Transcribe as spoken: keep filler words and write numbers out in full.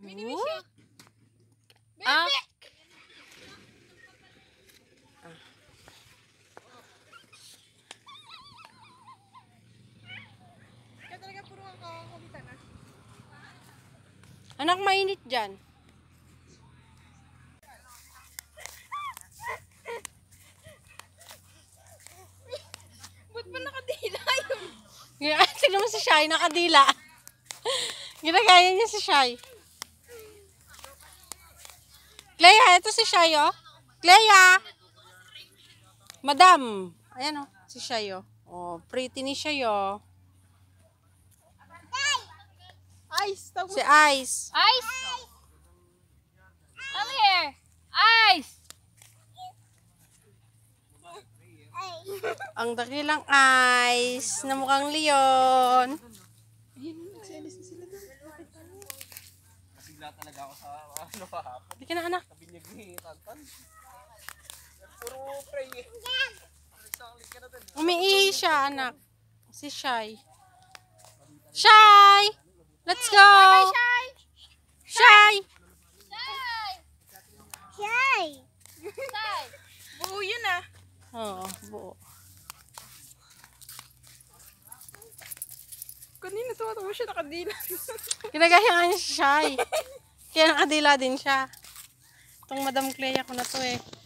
What? Ah. Kaya talaga puro ang kakakulitan na. Anak, mainit dyan. Ba't ba nakadila yun? Tignan mo si Shai, nakadila. Ginagaya niya si Shai. Klea, ito si Shai, oh. Klea! Madam! Ayan, oh. Si Shai, oh. Oh, pretty ni Shai, oh. Ice! Si Ice. Ice! Come here! Ice! Ang dakilang Ice na mukhang leon. Ayun, nagsialis na sila doon. Nasigla talaga ako sa ano kahapon. Hindi ka na, anak. Kabinyag ni Tantan. Puro pray eh. Umiihi siya, anak. Si Shai. Shai! Let's go! Bye, Shai! Shai! Shai! Yay! Shai! Buo yun ah. Oo, buo. Kanina tuwa-tuwa siya nakadila. Ginagaya nga niya si Shai. Kaya nakadila din siya. Itong Madam Clea ko na to eh.